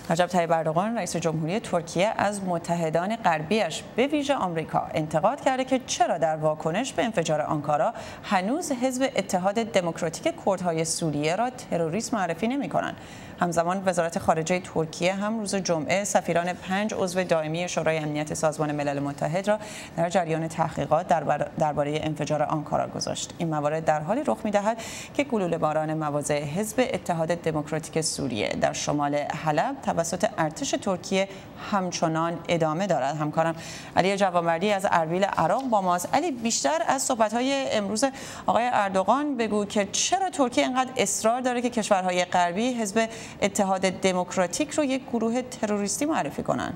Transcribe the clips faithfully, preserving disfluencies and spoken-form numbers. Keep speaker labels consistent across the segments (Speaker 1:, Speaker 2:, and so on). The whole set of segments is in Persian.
Speaker 1: رجب طیب اردوغان رئیس جمهوری ترکیه از متحدان غربیش به ویژه آمریکا انتقاد کرده که چرا در واکنش به انفجار آنکارا هنوز حزب اتحاد دموکراتیک کردهای سوریه را تروریست معرفی نمی‌کنند. همزمان وزارت خارجه ترکیه هم روز جمعه سفیران پنج عضو دائمی شورای امنیت سازمان ملل متحد را در جریان تحقیقات درباره انفجار آنکارا گذاشت. این موارد در حالی رخ می‌دهد که گلوله‌باران مواضع حزب اتحاد دموکراتیک سوریه در شمال حلب توسط ارتش ترکیه همچنان ادامه دارد. همکارم علی جوانمردی از اربیل عراق با ماست. علی، بیشتر از صحبت‌های امروز آقای اردوغان بگو که چرا ترکیه اینقدر اصرار داره که کشورهای غربی حزب اتحاد دموکراتیک رو یک گروه تروریستی معرفی کنن؟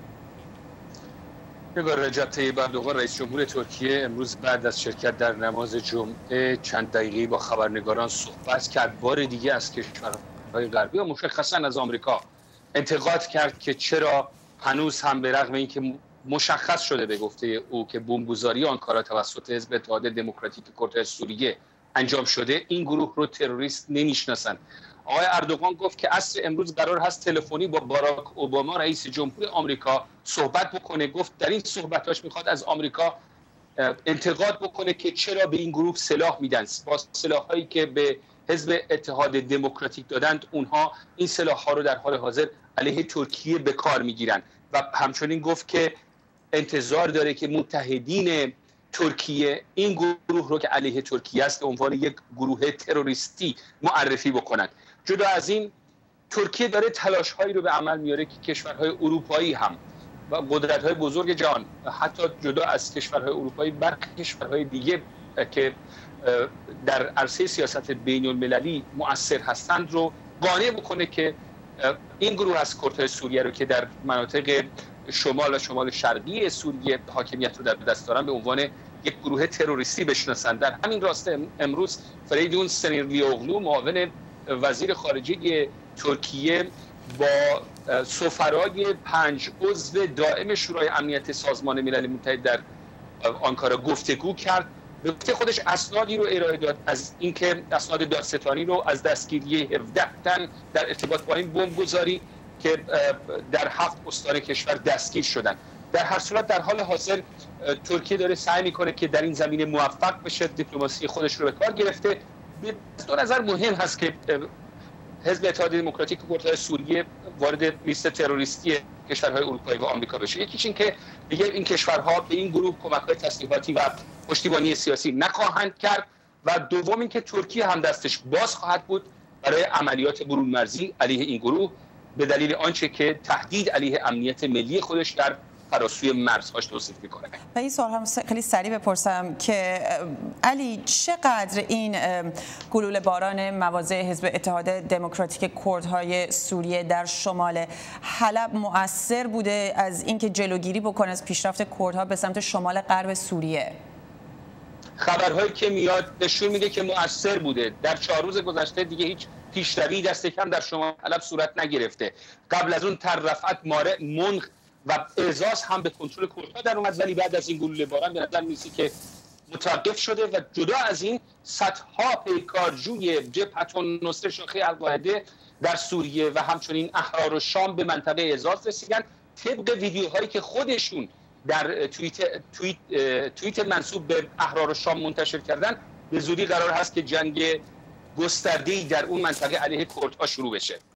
Speaker 2: نگار، رجب طیب اردوغان رئیس جمهور ترکیه امروز بعد از شرکت در نماز جمعه چند دقیقه‌ای با خبرنگاران صحبت کرد. بار دیگه از کشورهای غربی و مشخصا از آمریکا انتقاد کرد که چرا هنوز هم به رغم اینکه مشخص شده به گفته او که بمبگذاری آنکارا توسط حزب اتحاد دموکراتیک کردهای سوریه انجام شده، این گروه رو تروریست نمیشناسند. آقای اردوغان گفت که عصر امروز قرار هست تلفنی با باراک اوباما رئیس جمهور آمریکا صحبت بکنه. گفت در این صحبتاش میخواد از آمریکا انتقاد بکنه که چرا به این گروه سلاح میدن. با سلاحایی که به حزب اتحاد دموکراتیک دادند، اونها این سلاح‌ها رو در حال حاضر علیه ترکیه به کار میگیرن و همچنین گفت که انتظار داره که متحدین ترکیه این گروه رو که علیه ترکیه است به عنوان یک گروه تروریستی معرفی بکنند. جدا از این، ترکیه داره تلاش‌هایی رو به عمل میاره که کشورهای اروپایی هم و قدرت‌های بزرگ جهان، حتی جدا از کشورهای اروپایی، برخی کشورهای دیگه که در عرصه سیاست بین المللی مؤثر هستند رو قانع بکنه که این گروه از کردهای سوریه رو که در مناطق شمال و شمال شرقی سوریه حاکمیت رو در دست دارن به عنوان یک گروه تروریستی بشناسند. در همین راسته امروز فریدون سنیرلیوغلو معاون وزیر خارجه ترکیه با سفرای پنج عضو دائم شورای امنیت سازمان ملل متحد در آنکارا گفتگو کرد. به گفته خودش اسنادی رو ارائه داد از اینکه اسناد دادستانی رو از دستگیری هفده تن در ارتباط با این بمبگذاری که در هفت استان کشور دستگیر شدن. در هر صورت در حال حاضر ترکیه داره سعی میکنه که در این زمینه موفق بشه، دیپلماسی خودش رو به کار گرفته. به دو نظر مهم هست که حزب اتحاد دموکراتیک کردهای سوریه وارد لیست تروریستی کشورهای اروپایی و آمریکا بشه. یکیش این که دیگه این کشورها به این گروه کمک‌های تسلیحاتی و پشتیبانی سیاسی نخواهند کرد و دوم این که ترکیه هم دستش باز خواهد بود برای عملیات برون مرزی علیه این گروه به دلیل آنچه که تهدید علیه امنیت ملی خودش در فراسوی مرزهاش توصیف میکنه.
Speaker 1: و این سوال هم خیلی سریع بپرسم که علی، چقدر این گلوله باران مواضع حزب اتحاد دموکراتیک کردهای سوریه در شمال حلب مؤثر بوده از اینکه جلوگیری بکنه از پیشرفت کردها به سمت شمال غرب سوریه؟
Speaker 2: خبرهایی که میاد نشون میده که مؤثر بوده. در چهار روز گذشته دیگه هیچ پیشروی دست کم در شمال حلب صورت نگرفته. قبل از اون تل رفعت، مارع، منخ و اعزاز هم به کنترل کردها در اومد، ولی بعد از این گلوله باران به نظر میرسه که متوقف شده و جدا از این صدها پیکارجوی جبهة النصره شاخه القاعده در سوریه و همچنین احرار الشام به منطقه اعزاز رسیدن. طبق ویدیوهایی که خودشون در توییت توییت توییت منسوب به احرار الشام منتشر کردن، به زودی قرار هست که جنگ گسترده‌ای در اون منطقه علیه کردها شروع بشه.